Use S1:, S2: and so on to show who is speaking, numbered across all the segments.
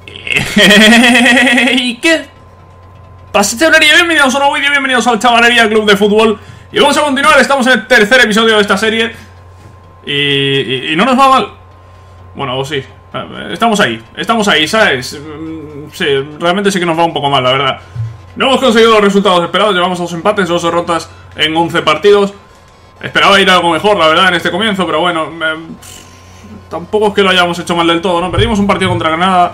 S1: ¿Y qué pasa, chavalería? Bienvenidos a un nuevo vídeo, bienvenidos al Chavalería Club de Fútbol. Y vamos a continuar, estamos en el tercer episodio de esta serie. Y no nos va mal. Bueno, o sí, estamos ahí, ¿sabes? Sí, realmente sí que nos va un poco mal, la verdad. No hemos conseguido los resultados esperados, llevamos 2 empates, 2 derrotas en 11 partidos. Esperaba ir algo mejor, la verdad, en este comienzo, pero bueno, tampoco es que lo hayamos hecho mal del todo, ¿no? Perdimos un partido contra Granada.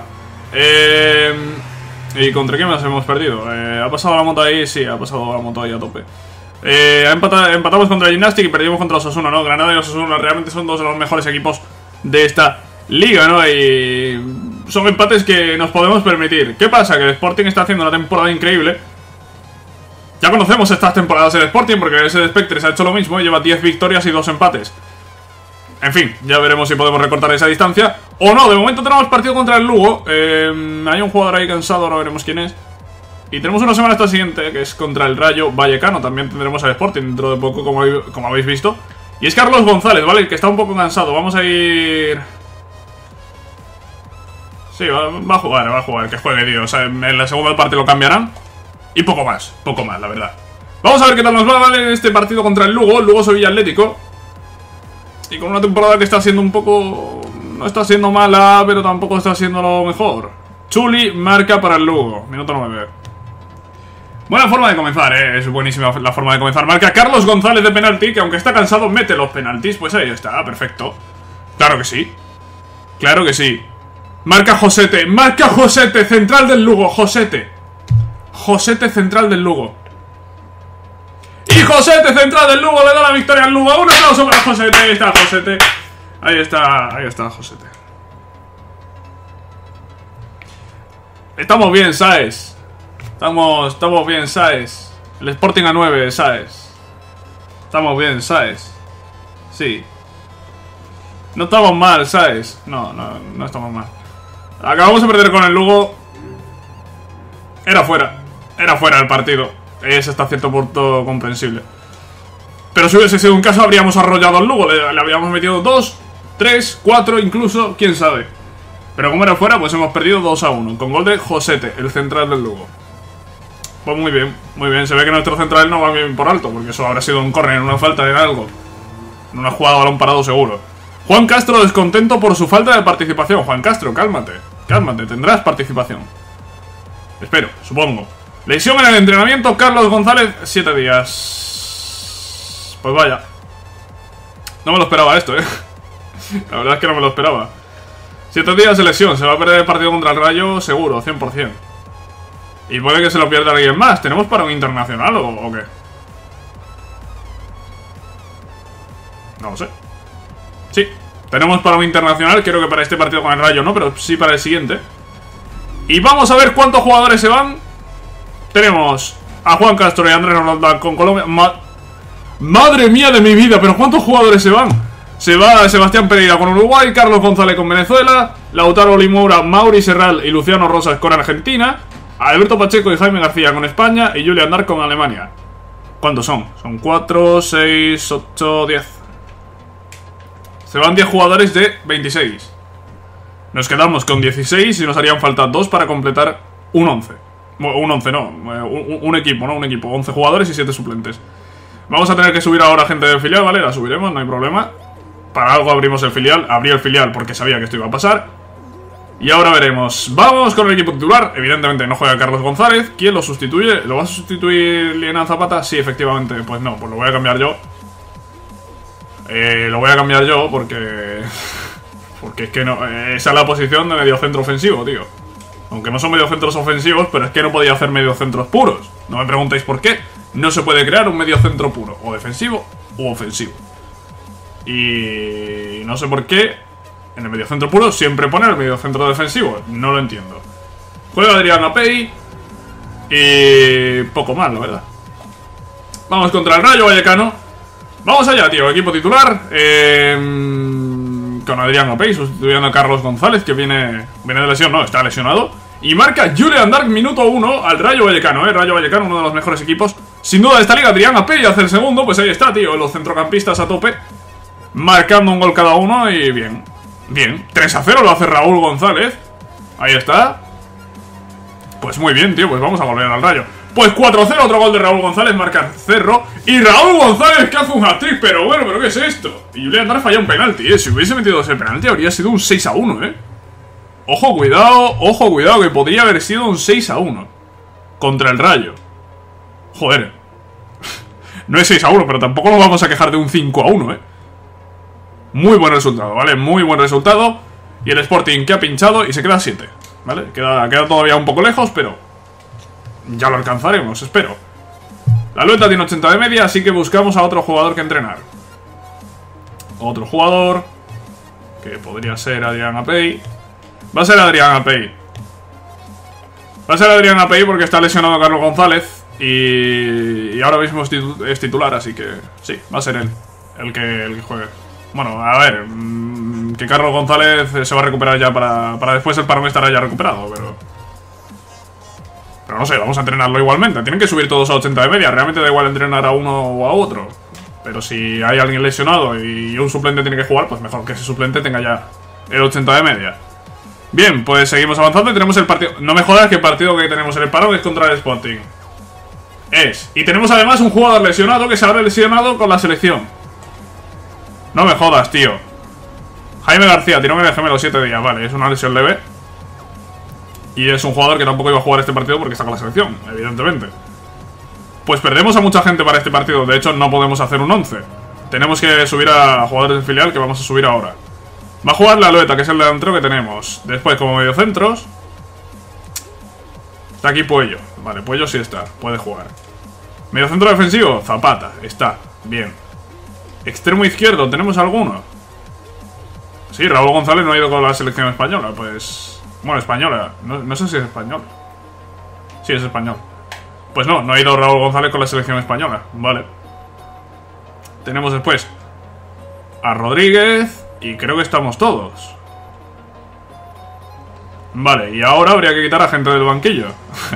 S1: ¿Y contra quién más hemos perdido? ¿Ha pasado la moto ahí? Sí, ha pasado la moto ahí a tope. Empatamos contra el Gymnastic y perdimos contra Osasuna, ¿no? Granada y Osasuna realmente son 2 de los mejores equipos de esta liga, ¿no? Y son empates que nos podemos permitir. ¿Qué pasa? Que el Sporting está haciendo una temporada increíble. Ya conocemos estas temporadas del Sporting porque ese Spectres ha hecho lo mismo y lleva 10 victorias y 2 empates. En fin, ya veremos si podemos recortar esa distancia o no. De momento tenemos partido contra el Lugo. Hay un jugador ahí cansado, ahora veremos quién es. Y tenemos una semana hasta siguiente, que es contra el Rayo Vallecano. También tendremos al Sporting dentro de poco, como habéis visto. Y es Carlos González, ¿vale? El que está un poco cansado. Vamos a ir... Sí, va a jugar, que juegue, tío. O sea, en la segunda parte lo cambiarán. Y poco más, la verdad. Vamos a ver qué tal nos va, ¿vale? En este partido contra el Lugo, Lugo-Sevilla Atlético. Y con una temporada que está siendo un poco... No está siendo mala, pero tampoco está siendo lo mejor. Chuli marca para el Lugo, minuto 9. Buena forma de comenzar, es buenísima la forma de comenzar. Marca Carlos González de penalti, que aunque está cansado mete los penaltis. Pues ahí está, perfecto. Claro que sí. Claro que sí. Marca Josete, central del Lugo, Josete, central del Lugo. Y Josete, central del Lugo, le da la victoria al Lugo. Un aplauso para Josete, ahí está Josete. Ahí está Josete. Estamos bien, ¿sabes? Estamos bien, ¿sabes? El Sporting a 9, ¿sabes? Estamos bien, ¿sabes? Sí. No estamos mal, ¿sabes? No estamos mal. Acabamos de perder con el Lugo. Era fuera el partido. Es hasta cierto punto comprensible. Pero si hubiese sido un caso habríamos arrollado al Lugo. Le habríamos metido 2, 3, 4 incluso, quién sabe. Pero como era fuera, pues hemos perdido 2-1 con gol de Josete, el central del Lugo. Pues muy bien, se ve que nuestro central no va bien por alto, porque eso habrá sido un córner, una falta en algo. En una jugada balón parado seguro. Juan Castro descontento por su falta de participación. Juan Castro, cálmate, tendrás participación. Espero, supongo. Lesión en el entrenamiento, Carlos González, 7 días. Pues vaya. No me lo esperaba esto, La verdad es que no me lo esperaba. 7 días de lesión, se va a perder el partido contra el Rayo seguro, 100%. Y puede que se lo pierda alguien más. ¿Tenemos para un internacional o qué? No lo sé. Sí, tenemos para un internacional. Creo que para este partido con el Rayo no, pero sí para el siguiente. Y vamos a ver cuántos jugadores se van. Tenemos a Juan Castro y Andrés Roldán con Colombia. Madre mía de mi vida, pero ¿cuántos jugadores se van? Se va Sebastián Pereira con Uruguay, Carlos González con Venezuela, Lautaro Limura, Mauri Serral y Luciano Rosas con Argentina, Alberto Pacheco y Jaime García con España y Julián Dark con Alemania. ¿Cuántos son? Son 4, 6, 8, 10. Se van 10 jugadores de 26. Nos quedamos con 16 y nos harían falta 2 para completar un 11. Un 11 no, un equipo, ¿no? Un equipo, 11 jugadores y 7 suplentes. Vamos a tener que subir ahora gente del filial, ¿vale? La subiremos, no hay problema. Para algo abrimos el filial, abrí el filial porque sabía que esto iba a pasar. Y ahora veremos. Vamos con el equipo titular. Evidentemente no juega Carlos González. ¿Quién lo sustituye? ¿Lo va a sustituir Lienán Zapata? Sí, efectivamente. Pues no, pues lo voy a cambiar yo. Lo voy a cambiar yo porque... Porque es que no... esa es la posición de mediocentro ofensivo, tío. Aunque no son mediocentros ofensivos, pero es que no podía hacer mediocentros puros. No me preguntéis por qué. No se puede crear un mediocentro puro. O defensivo u ofensivo. Y... no sé por qué en el mediocentro puro siempre pone el mediocentro defensivo. No lo entiendo. Juega Adrián Apey. Y... poco más, la verdad. Vamos contra el Rayo Vallecano. Vamos allá, tío. Equipo titular. Con Adrián Apey sustituyendo a Carlos González, que viene de lesión. No, está lesionado. Y marca Julián Dark, minuto 1 al Rayo Vallecano, Rayo Vallecano, uno de los mejores equipos sin duda de esta liga. Adrián Apey hace el segundo, pues ahí está, tío. Los centrocampistas a tope, marcando un gol cada uno y bien. Bien, 3-0 lo hace Raúl González. Ahí está. Pues muy bien, tío, pues vamos a volver al Rayo. Pues 4-0, otro gol de Raúl González, marca Cerro. Y Raúl González que hace un hat-trick, pero bueno, ¿pero qué es esto? Y Julián Andrés falla un penalti, Si hubiese metido ese penalti habría sido un 6-1, Ojo, cuidado, que podría haber sido un 6-1 contra el Rayo. Joder. No es 6-1, pero tampoco nos vamos a quejar de un 5-1, Muy buen resultado, ¿vale? Muy buen resultado. Y el Sporting que ha pinchado y se queda 7, ¿vale? Queda todavía un poco lejos, pero ya lo alcanzaremos, espero. La Lueta tiene 80 de media, así que buscamos a otro jugador que entrenar. Otro jugador que podría ser Adrián Apey. Va a ser Adrián Apey. Porque está lesionado Carlos González. Y ahora mismo es titular, así que sí, va a ser él el que juegue. Bueno, a ver, que Carlos González se va a recuperar ya para después el parón estará ya recuperado, pero no sé, vamos a entrenarlo igualmente. Tienen que subir todos a 80 de media. Realmente da igual entrenar a uno o a otro. Pero si hay alguien lesionado y un suplente tiene que jugar, pues mejor que ese suplente tenga ya el 80 de media. Bien, pues seguimos avanzando y tenemos el partido. No me jodas que el partido que tenemos en el parón es contra el Sporting. Y tenemos además un jugador lesionado que se habrá lesionado con la selección. No me jodas, tío. Jaime García, tirón en el gemelo 7 días. Vale, es una lesión leve. Y es un jugador que tampoco iba a jugar este partido porque está con la selección, evidentemente. Pues perdemos a mucha gente para este partido. De hecho, no podemos hacer un 11. Tenemos que subir a jugadores de filial que vamos a subir ahora. Va a jugar la Lueta, que es el delantero que tenemos. Después, como mediocentros, está aquí Puello. Vale, Puello sí está, puede jugar. Mediocentro defensivo, Zapata, está, bien. Extremo izquierdo, ¿tenemos alguno? Sí, Raúl González no ha ido con la selección española, pues... Bueno, española, no sé si es español. Sí, es español. Pues no ha ido Raúl González con la selección española, vale. Tenemos después a Rodríguez y creo que estamos todos. Vale, y ahora habría que quitar a gente del banquillo.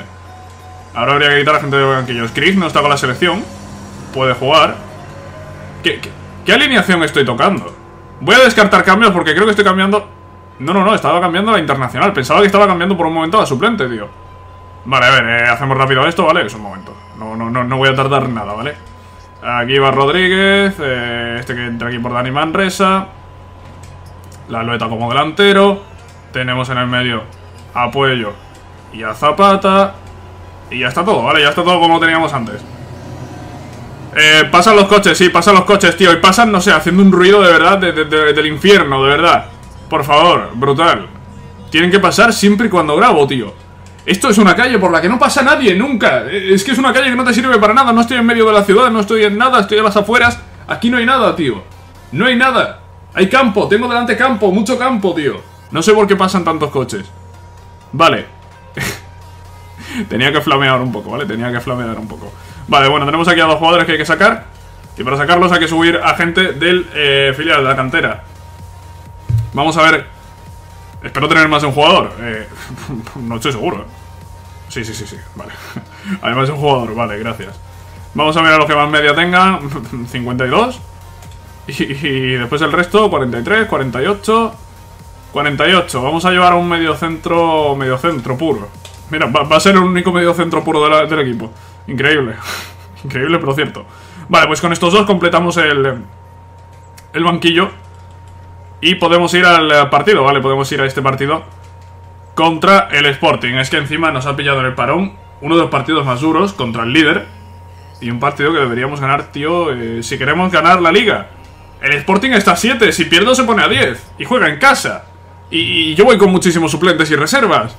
S1: Scriff no está con la selección. Puede jugar. ¿Qué alineación estoy tocando? Voy a descartar cambios porque creo que estoy cambiando... No, estaba cambiando la internacional. Pensaba que estaba cambiando por un momento a la suplente, tío. Vale, a ver, hacemos rápido esto, ¿vale? Es un momento. No voy a tardar nada, ¿vale? Aquí va Rodríguez. Este que entra aquí por Dani Manresa. La Lueta como delantero. Tenemos en el medio a Puello y a Zapata. Y ya está todo, ¿vale? Ya está todo como lo teníamos antes. Pasan los coches, sí, pasan los coches, tío. Y pasan, no sé, haciendo un ruido de verdad del infierno, de verdad. Por favor, brutal. Tienen que pasar siempre y cuando grabo, tío. Esto es una calle por la que no pasa nadie, nunca. Es que es una calle que no te sirve para nada. No estoy en medio de la ciudad, no estoy en nada. Estoy a las afueras. Aquí no hay nada, tío. No hay nada. Hay campo, tengo delante campo, mucho campo, tío. No sé por qué pasan tantos coches. Vale. Tenía que flamear un poco, ¿vale? Vale, bueno, tenemos aquí a dos jugadores que hay que sacar. Y para sacarlos hay que subir a gente del filial de la cantera. Vamos a ver. Espero tener más de un jugador. No estoy seguro. Sí, vale. Hay más de un jugador, vale, gracias. Vamos a mirar los que más media tengan. 52. Y después el resto, 43, 48. 48, vamos a llevar a un mediocentro puro. Mira, va a ser el único mediocentro puro del equipo. Increíble. Increíble, pero cierto. Vale, pues con estos dos completamos el banquillo. Y podemos ir al partido, ¿vale? Podemos ir a este partido contra el Sporting. Es que encima nos ha pillado en el parón uno de los partidos más duros contra el líder. Y un partido que deberíamos ganar, tío, si queremos ganar la liga. El Sporting está a 7, si pierdo se pone a 10. Y juega en casa. Y yo voy con muchísimos suplentes y reservas.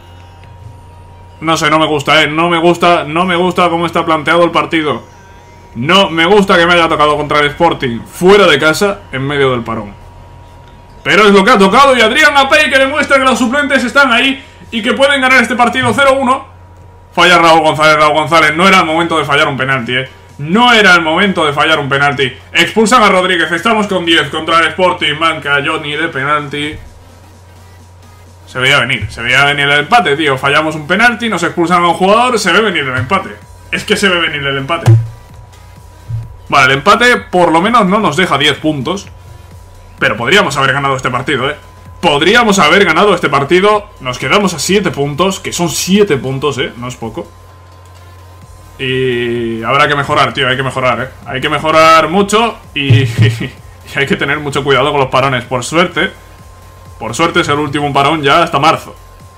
S1: No sé, no me gusta, no me gusta cómo está planteado el partido. No me gusta que me haya tocado contra el Sporting fuera de casa, en medio del parón. Pero es lo que ha tocado y Adrián Apey que demuestra que los suplentes están ahí y que pueden ganar este partido 0-1. Falla Raúl González, no era el momento de fallar un penalti, No era el momento de fallar un penalti. Expulsan a Rodríguez, estamos con 10 contra el Sporting, manca Johnny de penalti. Se veía venir el empate, tío. Fallamos un penalti, nos expulsan a un jugador, se ve venir el empate. Es que se ve venir el empate. Vale, el empate por lo menos no nos deja 10 puntos. Pero podríamos haber ganado este partido, podríamos haber ganado este partido. Nos quedamos a 7 puntos, que son 7 puntos, no es poco. Y habrá que mejorar, tío, hay que mejorar, hay que mejorar mucho y hay que tener mucho cuidado con los parones. Por suerte es el último parón ya hasta marzo.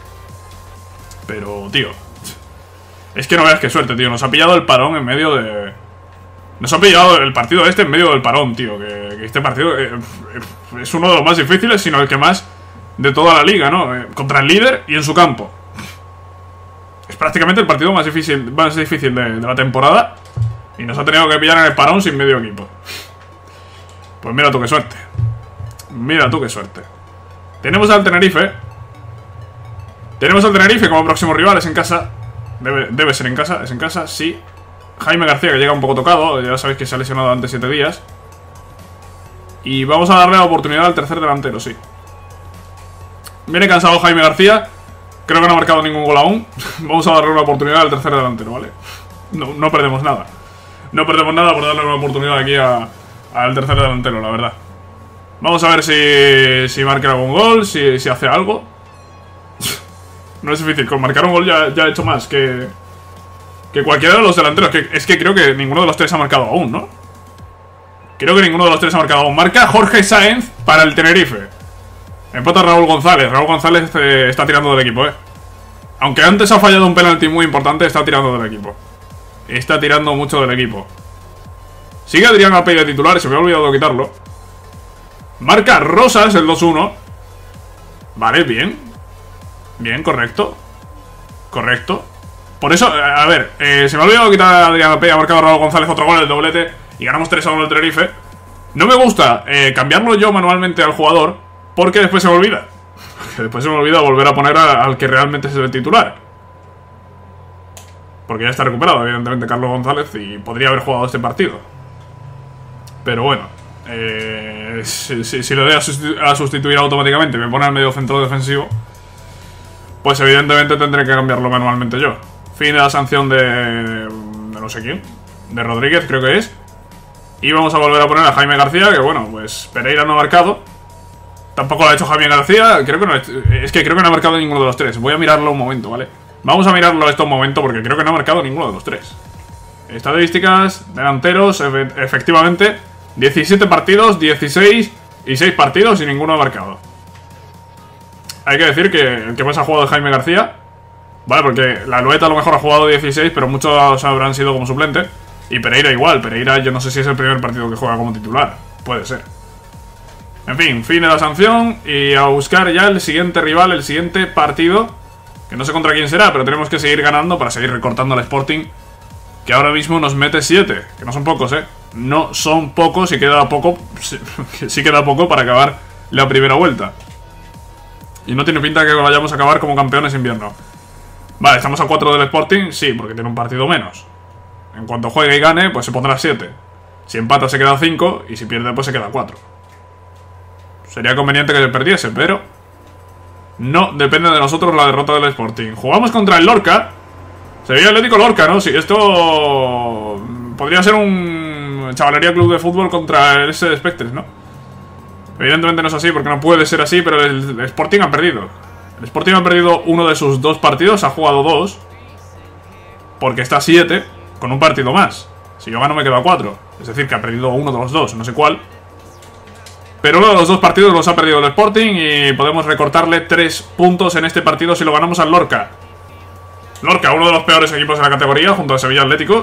S1: Pero, tío, es que no veas qué suerte, tío. Nos ha pillado el parón en medio de... Nos ha pillado el partido este en medio del parón, tío. Que este partido es uno de los más difíciles, sino el que más de toda la liga, ¿no? Contra el líder y en su campo. Es prácticamente el partido más difícil de la temporada. Y nos ha tenido que pillar en el parón sin medio equipo. Pues mira tú qué suerte. Mira tú qué suerte. Tenemos al Tenerife. Tenemos al Tenerife como próximo rival. Es en casa. Debe ser en casa. Es en casa, sí. Jaime García, que llega un poco tocado. Ya sabéis que se ha lesionado antes 7 días. Y vamos a darle la oportunidad al tercer delantero, sí. Viene cansado Jaime García. Creo que no ha marcado ningún gol aún. Vamos a darle una oportunidad al tercer delantero, ¿vale? No perdemos nada. No perdemos nada por darle una oportunidad aquí al tercer delantero, la verdad. Vamos a ver si marca algún gol, si hace algo. No es difícil, con marcar un gol ya ha hecho más que cualquiera de los delanteros. Es que creo que ninguno de los tres ha marcado aún, ¿no? Creo que ninguno de los tres ha marcado aún. Marca Jorge Sáenz para el Tenerife. Empata Raúl González. Raúl González está tirando del equipo, Aunque antes ha fallado un penalti muy importante, está tirando del equipo. Está tirando mucho del equipo. Sigue Adrián Apey de titular, se me ha olvidado quitarlo. Marca Rosas el 2-1. Vale, bien. Bien, correcto. Correcto. Por eso, a ver, se me ha olvidado quitar a Adrián Apey. Ha marcado Raúl González otro gol, el doblete. Y ganamos 3-1 el Tenerife. No me gusta cambiarlo yo manualmente al jugador, porque después se me olvida. Después se me olvida volver a poner al que realmente es el titular. Porque ya está recuperado, evidentemente, Carlos González, y podría haber jugado este partido. Pero bueno, si le doy a sustituir automáticamente, me pone al medio centro defensivo, pues evidentemente tendré que cambiarlo manualmente yo. Fin de la sanción de no sé quién, de Rodríguez creo que es. Y vamos a volver a poner a Jaime García, que bueno, pues Pereira no ha marcado. Tampoco lo ha hecho Jaime García, creo que no, es que creo que no ha marcado ninguno de los tres. Voy a mirarlo un momento, ¿vale? Vamos a mirarlo esto un momento porque creo que no ha marcado ninguno de los tres. Estadísticas, delanteros, efectivamente, 17 partidos, 16 y 6 partidos y ninguno ha marcado. Hay que decir que el que más ha jugado es Jaime García, ¿vale? Porque la Lueta a lo mejor ha jugado 16, pero muchos habrán sido como suplente. Y Pereira igual, Pereira yo no sé si es el primer partido que juega como titular, puede ser. En fin, fin de la sanción y a buscar ya el siguiente rival, el siguiente partido. Que no sé contra quién será, pero tenemos que seguir ganando para seguir recortando al Sporting, que ahora mismo nos mete 7, que no son pocos, no son pocos y queda poco, sí queda poco para acabar la primera vuelta. Y no tiene pinta que vayamos a acabar como campeones invierno. Vale, estamos a 4 del Sporting, sí, porque tiene un partido menos. En cuanto juegue y gane, pues se pondrá 7. Si empata se queda 5 y si pierde pues se queda 4. Sería conveniente que se perdiese, pero no depende de nosotros la derrota del Sporting. Jugamos contra el Lorca. Sevilla Atlético Lorca, ¿no? Sí, esto podría ser un Chavalería Club de Fútbol contra el S de Spectres, ¿no? Evidentemente no es así, porque no puede ser así, pero el Sporting ha perdido. El Sporting ha perdido uno de sus 2 partidos, ha jugado 2. Porque está a 7, con un partido más. Si yo gano me quedo a 4. Es decir, que ha perdido uno de los 2, no sé cuál. Pero uno de los 2 partidos los ha perdido el Sporting y podemos recortarle 3 puntos en este partido si lo ganamos al Lorca. Lorca, uno de los peores equipos de la categoría, junto a Sevilla Atlético.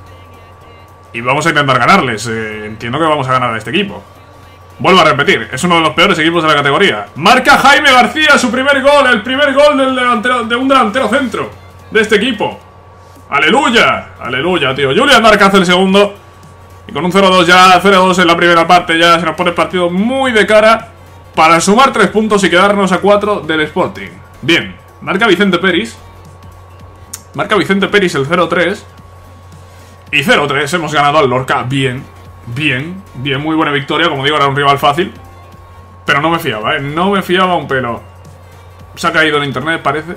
S1: Y vamos a intentar ganarles. Entiendo que vamos a ganar a este equipo. Vuelvo a repetir, es uno de los peores equipos de la categoría. Marca Jaime García su primer gol, el primer gol de un delantero centro de este equipo. ¡Aleluya! ¡Aleluya, tío! Julián Marca hace el segundo. Y con un 0-2 ya, 0-2 en la primera parte, ya se nos pone el partido muy de cara para sumar 3 puntos y quedarnos a 4 del Sporting. Bien, marca Vicente Peris. Marca Vicente Peris el 0-3. Y 0-3, hemos ganado al Lorca. Bien, bien, bien, muy buena victoria. Como digo, era un rival fácil. Pero no me fiaba, no me fiaba un pelo. Se ha caído en internet, parece.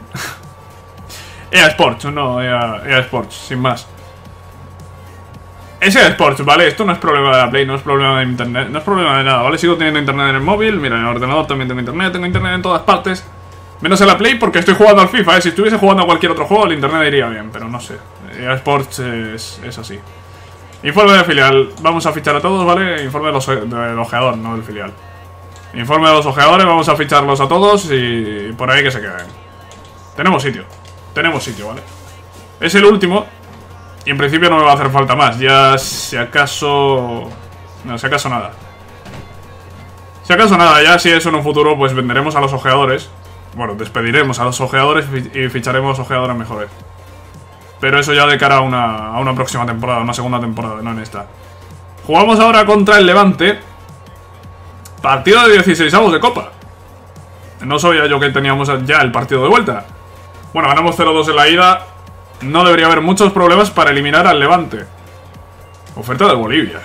S1: EA Sports, no, EA Sports, sin más. Es el Sports, ¿vale? Esto no es problema de la Play, no es problema de internet, no es problema de nada, ¿vale? Sigo teniendo internet en el móvil, mira, en el ordenador también tengo internet en todas partes. Menos en la Play porque estoy jugando al FIFA, ¿eh? Si estuviese jugando a cualquier otro juego, el internet iría bien, pero no sé. EA Sports es así. Informe de filial, vamos a fichar a todos, ¿vale? Informe del ojeador, no del filial. Informe de los ojeadores, vamos a ficharlos a todos y por ahí que se queden. Tenemos sitio, ¿vale? Es el último y en principio no me va a hacer falta más. Ya si acaso... No, si acaso nada. Si acaso nada, ya si eso en un futuro pues venderemos a los ojeadores. Bueno, despediremos a los ojeadores y ficharemos ojeadores mejores. Pero eso ya de cara a una próxima temporada, una segunda temporada, no en esta. Jugamos ahora contra el Levante. Partido de 16avos de Copa. No sabía yo que teníamos ya el partido de vuelta. Bueno, ganamos 0-2 en la ida. No debería haber muchos problemas para eliminar al Levante. Oferta de Bolivia.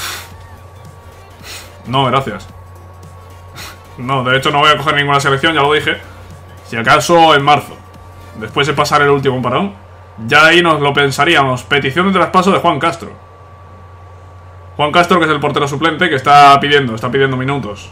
S1: No, gracias. No, de hecho no voy a coger ninguna selección, ya lo dije. Si acaso en marzo, después de pasar el último parón, ya ahí nos lo pensaríamos. Petición de traspaso de Juan Castro. Juan Castro, que es el portero suplente, que está pidiendo minutos.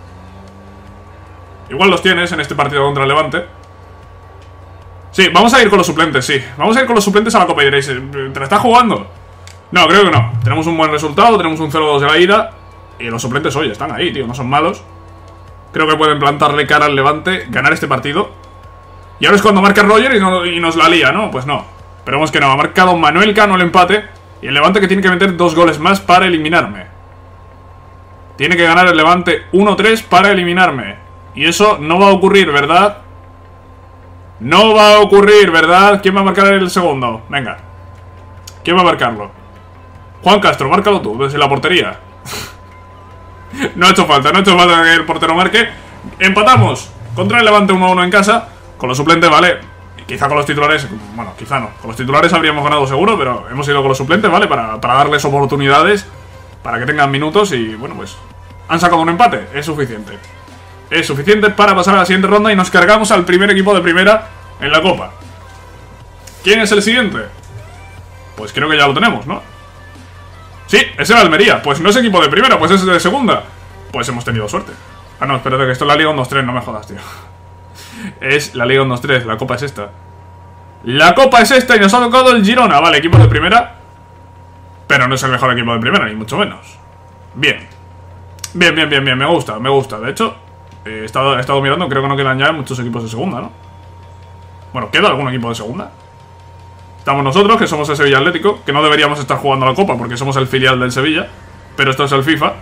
S1: Igual los tienes en este partido contra el Levante. Sí, vamos a ir con los suplentes, sí. Vamos a ir con los suplentes a la Copa y diréis, ¿te la estás jugando? No, creo que no. Tenemos un buen resultado, tenemos un 0-2 de la ida. Y los suplentes, oye, están ahí, tío, no son malos. Creo que pueden plantarle cara al Levante, ganar este partido. Y ahora es cuando marca Roger y nos la lía, ¿no? Pues no. Pero vemos que no, ha marcado Manuel Cano el empate. Y el Levante que tiene que meter 2 goles más para eliminarme. Tiene que ganar el Levante 1-3 para eliminarme. Y eso no va a ocurrir, ¿verdad? No va a ocurrir, ¿verdad? ¿Quién va a marcar el segundo? Venga. ¿Quién va a marcarlo? Juan Castro, márcalo tú, desde la portería. No ha hecho falta que el portero marque. Empatamos contra el Levante 1-1 en casa. Con los suplentes, vale. Quizá con los titulares, bueno, quizá no. Con los titulares habríamos ganado seguro, pero hemos ido con los suplentes, ¿vale? Para darles oportunidades, para que tengan minutos y, bueno, pues han sacado un empate, es suficiente. Es suficiente para pasar a la siguiente ronda y nos cargamos al primer equipo de primera en la Copa. ¿Quién es el siguiente? Pues creo que ya lo tenemos, ¿no? Sí, es el Almería. Pues no es equipo de primera, pues es de segunda. Pues hemos tenido suerte. Ah, no, espérate, que esto es la Liga 1-2-3, no me jodas, tío. Es la Liga 1-2-3, la Copa es esta. La Copa es esta y nos ha tocado el Girona. Vale, equipo de primera. Pero no es el mejor equipo de primera, ni mucho menos. Bien. Bien, me gusta. De hecho, he estado mirando, creo que no quedan ya muchos equipos de segunda, ¿no? Bueno, ¿queda algún equipo de segunda? Estamos nosotros, que somos el Sevilla Atlético, que no deberíamos estar jugando la Copa porque somos el filial del Sevilla, pero esto es el FIFA.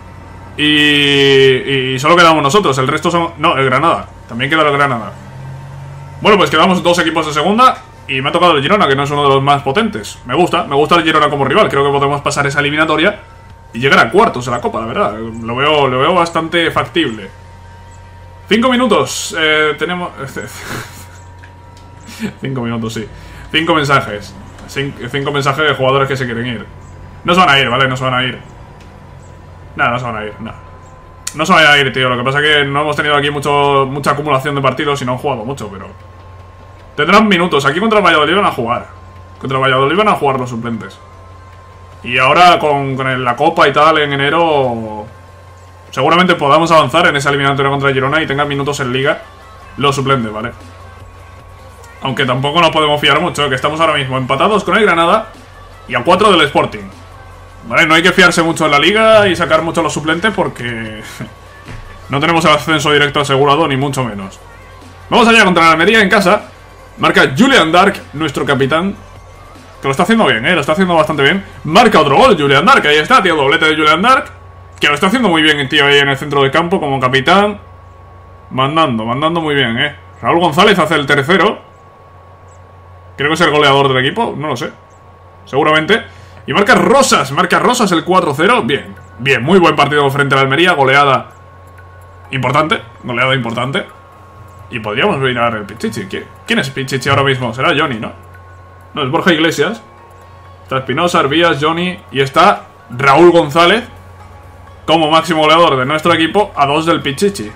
S1: Y solo quedamos nosotros, el resto son... No, el Granada, también queda el Granada. Bueno, pues quedamos 2 equipos de segunda y me ha tocado el Girona, que no es uno de los más potentes. Me gusta el Girona como rival, creo que podemos pasar esa eliminatoria y llegar a cuartos en la Copa, la verdad. Lo veo bastante factible. 5 minutos, tenemos... 5 minutos, sí. 5 mensajes. 5 mensajes de jugadores que se quieren ir. No se van a ir, ¿vale? No se van a ir. Nada, no se van a ir, no. No se van a ir, tío. Lo que pasa es que no hemos tenido aquí mucha acumulación de partidos y no han jugado mucho, pero... Tendrán minutos. Aquí contra el Valladolid van a jugar. Contra el Valladolid van a jugar los suplentes. Y ahora con la Copa y tal en enero... Seguramente podamos avanzar en esa eliminatoria contra el Girona y tengan minutos en Liga los suplentes, ¿vale? Aunque tampoco nos podemos fiar mucho, que estamos ahora mismo empatados con el Granada y a 4 del Sporting. Vale, no hay que fiarse mucho en la Liga y sacar mucho a los suplentes porque no tenemos el ascenso directo asegurado, ni mucho menos. Vamos allá contra la Almería en casa. Marca Julian Dark, nuestro capitán, que lo está haciendo bien, lo está haciendo bastante bien. Marca otro gol, Julian Dark, ahí está, tío, doblete de Julian Dark, que lo está haciendo muy bien, tío, ahí en el centro del campo como capitán. Mandando muy bien, Raúl González hace el tercero. Creo que es el goleador del equipo, no lo sé. Seguramente. Y marca Rosas el 4-0. Bien, muy buen partido frente a la Almería. Goleada importante. Y podríamos mirar el Pichichi. ¿Quién es Pichichi ahora mismo? Será Johnny, ¿no? No, es Borja Iglesias. Está Espinosa, Arbías, Johnny. Y está Raúl González como máximo goleador de nuestro equipo a 2 del Pichichi.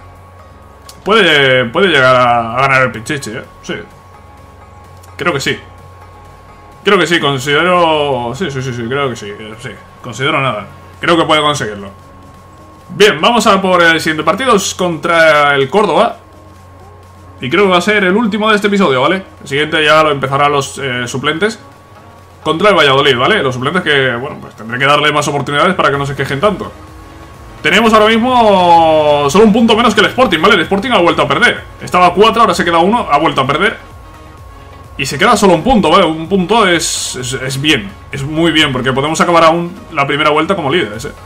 S1: Puede llegar a ganar el Pichichi, Sí. Creo que sí. Creo que sí, considero... Sí, creo que sí. Sí, considero nada. Creo que puede conseguirlo. Bien, vamos a por el siguiente partido. Es contra el Córdoba. Y creo que va a ser el último de este episodio, ¿vale? El siguiente ya lo empezarán los suplentes. Contra el Valladolid, ¿vale? Los suplentes que, bueno, pues tendré que darle más oportunidades para que no se quejen tanto. Tenemos ahora mismo solo un punto menos que el Sporting, ¿vale? El Sporting ha vuelto a perder. Estaba a 4, ahora se queda 1, ha vuelto a perder. Y se queda solo un punto, ¿vale? Un punto es bien, es muy bien, porque podemos acabar aún la primera vuelta como líderes, ¿eh?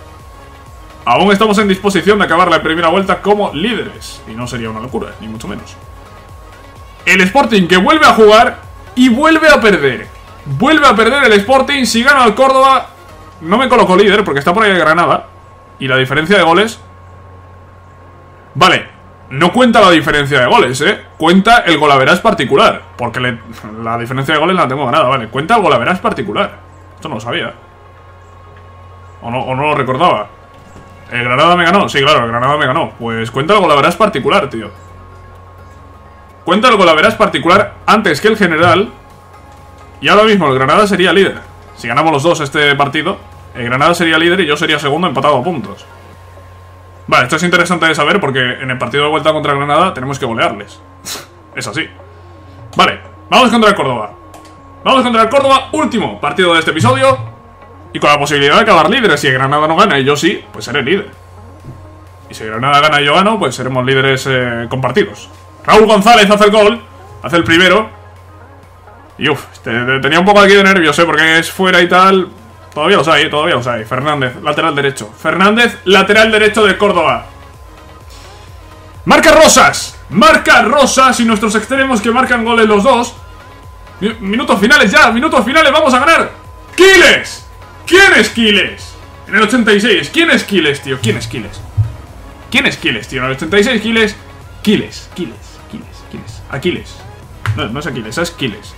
S1: Aún estamos en disposición de acabar la primera vuelta como líderes. Y no sería una locura, ni mucho menos. El Sporting que vuelve a jugar y vuelve a perder. Vuelve a perder el Sporting. Si gana el Córdoba, no me coloco líder porque está por ahí el Granada. Y la diferencia de goles... Vale, no cuenta la diferencia de goles, cuenta el golaverage particular. Porque la diferencia de goles la tengo ganada, vale. Cuenta el golaverage particular. Esto no lo sabía. O no lo recordaba. ¿El Granada me ganó? Sí, claro, el Granada me ganó. Pues cuenta el golaverage particular, tío. Cuenta el golaverage particular antes que el general. Y ahora mismo el Granada sería líder. Si ganamos los dos este partido, el Granada sería líder y yo sería segundo empatado a puntos. Vale, esto es interesante de saber porque en el partido de vuelta contra el Granada tenemos que golearles. Es así. Vale, vamos contra el Córdoba. Vamos contra el Córdoba, último partido de este episodio. Y con la posibilidad de acabar líderes. Si el Granada no gana y yo sí, pues seré líder. Y si el Granada gana y yo gano, pues seremos líderes compartidos. Raúl González hace el gol. Hace el primero. Y uff, tenía un poco aquí de nervios, porque es fuera y tal. Todavía los hay, todavía los hay. Fernández, lateral derecho. Fernández, lateral derecho de Córdoba. Marca Rosas. Marca Rosas y nuestros extremos que marcan goles los dos. Minutos finales ya, minutos finales, vamos a ganar. ¡Quiles! ¿Quién es Quiles? En el 86, ¿quién es Quiles, tío? ¿Quién es Quiles? ¿Quién es Quiles, tío? En el 86, Quiles. Quiles. Aquiles. No es Aquiles, es Quiles.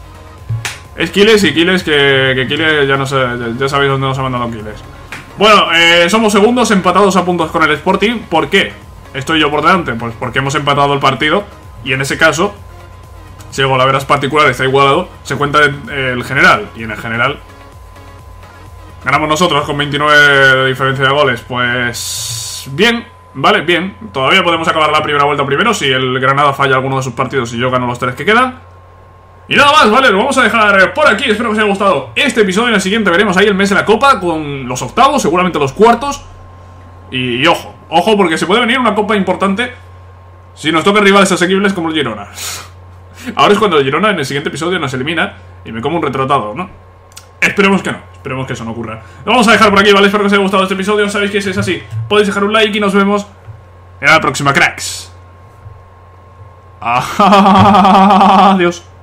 S1: Es Quiles y Quiles que Quiles ya no sé, ya sabéis dónde nos ha mandado Quiles. Bueno, somos segundos empatados a puntos con el Sporting. ¿Por qué estoy yo por delante? Pues porque hemos empatado el partido. Y en ese caso, si el golaverage particular está igualado, se cuenta el general. Y en el general ganamos nosotros con 29 de diferencia de goles. Pues bien, vale, bien. Todavía podemos acabar la primera vuelta primero si el Granada falla alguno de sus partidos y yo gano los 3 que quedan. Y nada más, vale, lo vamos a dejar por aquí. Espero que os haya gustado este episodio. En el siguiente veremos ahí el mes de la Copa con los octavos, seguramente los cuartos. Y ojo, ojo, porque se puede venir una Copa importante si nos tocan rivales asequibles como el Girona. Ahora es cuando el Girona en el siguiente episodio nos elimina y me como un retratado, ¿no? Esperemos que no, esperemos que eso no ocurra. Lo vamos a dejar por aquí, ¿vale? Espero que os haya gustado este episodio. Sabéis que si es así, podéis dejar un like y nos vemos en la próxima, cracks. Adiós.